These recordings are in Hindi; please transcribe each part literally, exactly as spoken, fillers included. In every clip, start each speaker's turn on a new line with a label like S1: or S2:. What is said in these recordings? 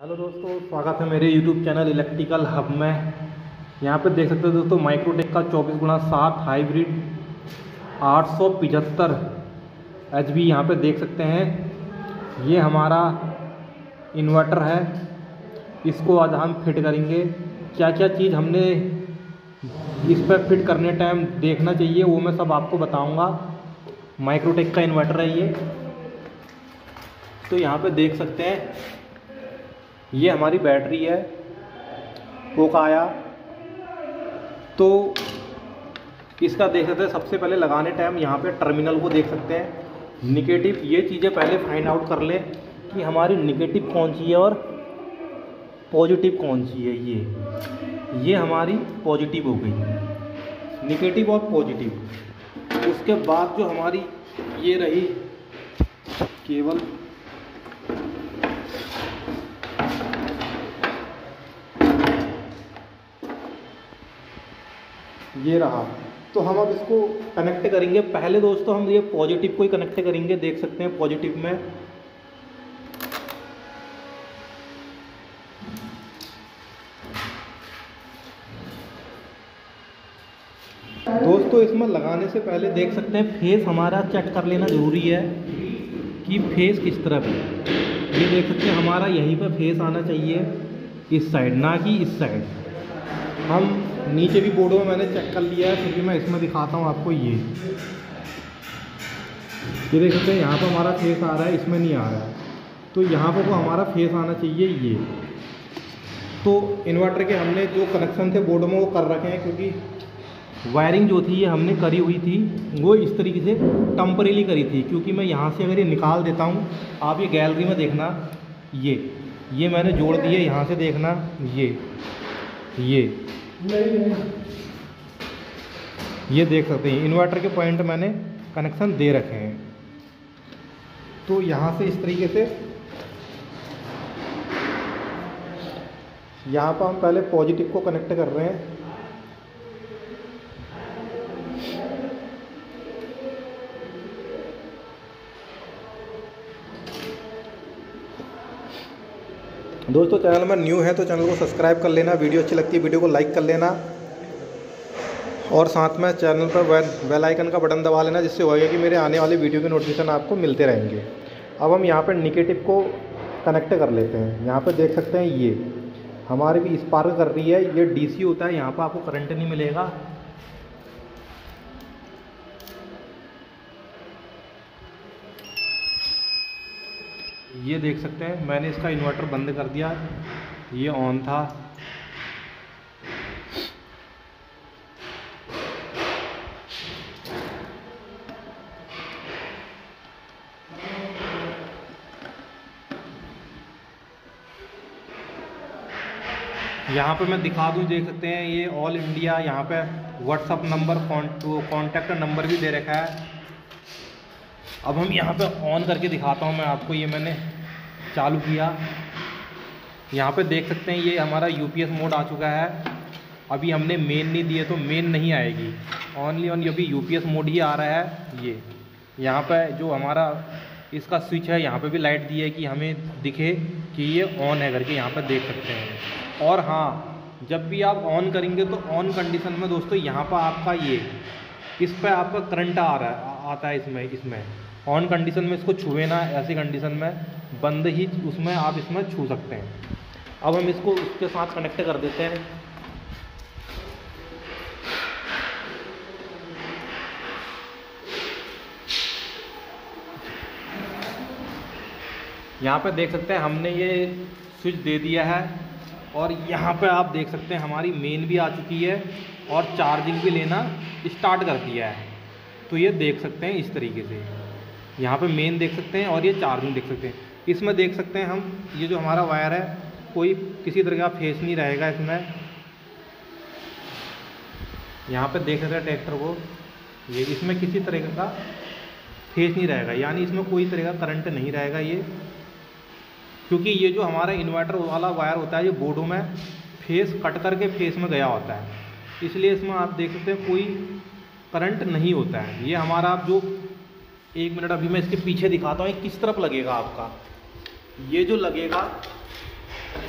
S1: हेलो दोस्तों, स्वागत है मेरे यूट्यूब चैनल इलेक्ट्रिकल हब में। यहाँ पे देख सकते हो दोस्तों, माइक्रोटेक का चौबीस गुना सात हाइब्रिड आठ सौ पचहत्तर एच बी यहाँ पर देख सकते हैं। ये हमारा इन्वर्टर है, इसको आज हम फिट करेंगे। क्या क्या चीज़ हमने इस पर फिट करने टाइम देखना चाहिए वो मैं सब आपको बताऊँगा। माइक्रोटेक का इन्वर्टर है ये। तो यहाँ पे देख सकते हैं, ये हमारी बैटरी है पोकाया। तो इसका देख सकते हैं, सबसे पहले लगाने टाइम यहाँ पे टर्मिनल को देख सकते हैं। निगेटिव, ये चीज़ें पहले फाइंड आउट कर लें कि हमारी निगेटिव कौन सी है और पॉजिटिव कौन सी है। ये ये हमारी पॉजिटिव हो गई, निगेटिव और पॉजिटिव। उसके बाद जो हमारी ये रही केबल, ये रहा। तो हम अब इसको कनेक्ट करेंगे। पहले दोस्तों हम ये पॉजिटिव को ही कनेक्ट करेंगे। देख सकते हैं पॉजिटिव में दोस्तों, इसमें लगाने से पहले देख सकते हैं फेस हमारा चेक कर लेना ज़रूरी है कि फेस किस तरफ है। ये देख सकते हैं हमारा यहीं पर फेस आना चाहिए, इस साइड, ना कि इस साइड। हम नीचे भी बोर्डों में मैंने चेक कर लिया है, फिर भी मैं इसमें दिखाता हूँ आपको। ये ये देख सकते हैं यहाँ पर हमारा फेस आ रहा है, इसमें नहीं आ रहा है। तो यहाँ पर तो हमारा फेस आना चाहिए ये। तो इन्वर्टर के हमने जो कनेक्शन थे बोर्डों में वो कर रखे हैं, क्योंकि वायरिंग जो थी ये हमने करी हुई थी, वो इस तरीके से टेम्परेरी करी थी। क्योंकि मैं यहाँ से अगर ये निकाल देता हूँ, आप ये गैलरी में देखना, ये ये मैंने जोड़ दिए, यहाँ से देखना, ये ये ये देख सकते हैं इन्वर्टर के पॉइंट मैंने कनेक्शन दे रखे हैं। तो यहाँ से इस तरीके से यहाँ पर हम पहले पॉजिटिव को कनेक्ट कर रहे हैं। दोस्तों, चैनल में न्यू है तो चैनल को सब्सक्राइब कर लेना। वीडियो अच्छी लगती है वीडियो को लाइक कर लेना, और साथ में चैनल पर बेल आइकन का बटन दबा लेना, जिससे होगा कि मेरे आने वाले वीडियो के नोटिफिकेशन आपको मिलते रहेंगे। अब हम यहाँ पर निगेटिव को कनेक्ट कर लेते हैं। यहाँ पर देख सकते हैं ये हमारी भी स्पार्क कर रही है। ये डीसी होता है, यहाँ पर आपको करंट नहीं मिलेगा। ये देख सकते हैं मैंने इसका इन्वर्टर बंद कर दिया, ये ऑन था। यहाँ पे मैं दिखा दूँ, देख सकते हैं ये ऑल इंडिया, यहाँ पे व्हाट्सअप नंबर, कॉन्टैक्ट नंबर भी दे रखा है। अब हम यहाँ पे ऑन करके दिखाता हूँ मैं आपको। ये मैंने चालू किया, यहाँ पे देख सकते हैं ये हमारा यूपीएस मोड आ चुका है। अभी हमने मेन नहीं दिए तो मेन नहीं आएगी, ओनली ऑन अभी यूपीएस मोड ही आ रहा है। ये यहाँ पे जो हमारा इसका स्विच है, यहाँ पे भी लाइट दी है कि हमें दिखे कि ये ऑन है करके, यहाँ पर देख सकते हैं। और हाँ, जब भी आप ऑन करेंगे तो ऑन कंडीशन में दोस्तों यहाँ पर आपका ये इस पर आपका करंट आ रहा है, आता है इसमें इसमें ऑन कंडीशन में इसको छुए ना, ऐसी कंडीशन में बंद ही उसमें आप इसमें छू सकते हैं। अब हम इसको उसके साथ कनेक्ट कर देते हैं। यहाँ पे देख सकते हैं हमने ये स्विच दे दिया है, और यहाँ पे आप देख सकते हैं हमारी मेन भी आ चुकी है और चार्जिंग भी लेना स्टार्ट कर दिया है। तो ये देख सकते हैं इस तरीके से, यहाँ पे मेन देख सकते हैं और ये चार्जिंग देख सकते हैं। इसमें देख सकते हैं हम, ये जो हमारा वायर है कोई किसी तरह का फेस नहीं रहेगा इसमें। यहाँ पे देख सकते हैं ट्रैक्टर को, ये इसमें किसी तरह का फेस नहीं रहेगा, यानी इसमें कोई तरह का करंट नहीं रहेगा ये। क्योंकि ये जो हमारा इन्वर्टर वाला वायर होता है, ये बोर्डों में फेस कट करके फेस में गया होता है, इसलिए इसमें आप देख सकते हैं कोई करंट नहीं होता है। ये हमारा आप जो एक मिनट अभी मैं इसके पीछे दिखाता हूँ किस तरफ लगेगा आपका। ये जो लगेगा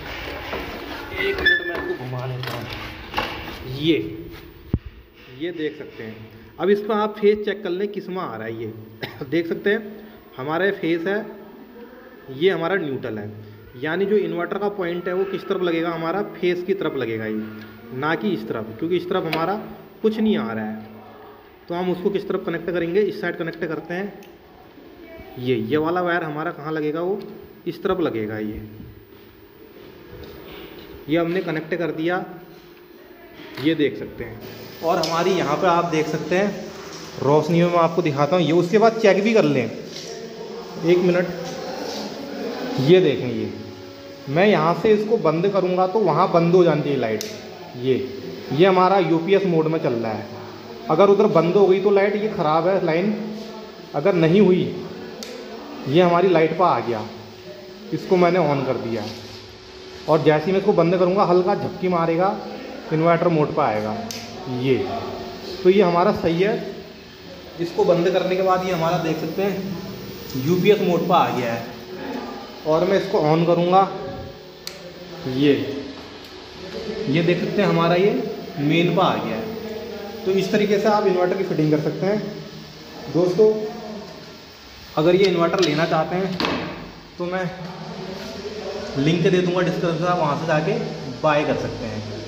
S1: ये ये देख सकते हैं। अब इस पर आप फेस चेक कर लें किस में आ रहा है। ये देख सकते हैं हमारा फेस है, ये हमारा न्यूट्रल है, यानी जो इन्वर्टर का पॉइंट है वो किस तरफ लगेगा, हमारा फेस की तरफ लगेगा ये, ना कि इस तरफ, क्योंकि इस तरफ हमारा कुछ नहीं आ रहा है। तो हम उसको किस तरफ कनेक्ट करेंगे, इस साइड कनेक्ट करते हैं। ये ये वाला वायर हमारा कहाँ लगेगा, वो इस तरफ लगेगा। ये ये हमने कनेक्ट कर दिया, ये देख सकते हैं। और हमारी यहाँ पे आप देख सकते हैं रोशनी में मैं आपको दिखाता हूँ ये। उसके बाद चेक भी कर लें, एक मिनट, ये देखें, ये मैं यहाँ से इसको बंद करूँगा तो वहाँ बंद हो जानी चाहिए लाइट। ये ये हमारा यूपीएस मोड में चल रहा है। अगर उधर बंद हो गई तो लाइट, ये ख़राब है लाइन, अगर नहीं हुई, ये हमारी लाइट पर आ गया, इसको मैंने ऑन कर दिया। और जैसे ही मैं इसको बंद करूँगा हल्का झपकी मारेगा, इन्वर्टर मोड पर आएगा। ये तो ये हमारा सही है। इसको बंद करने के बाद ये हमारा देख सकते हैं यूपीएस मोड पर आ गया है। और मैं इसको ऑन करूँगा, ये ये देख सकते हैं हमारा ये मेन पर आ गया है। तो इस तरीके से आप इन्वर्टर की फिटिंग कर सकते हैं। दोस्तों अगर ये इन्वर्टर लेना चाहते हैं तो मैं लिंक दे दूँगा डिस्क्रिप्शन में, आप वहाँ से जाके बाय कर सकते हैं।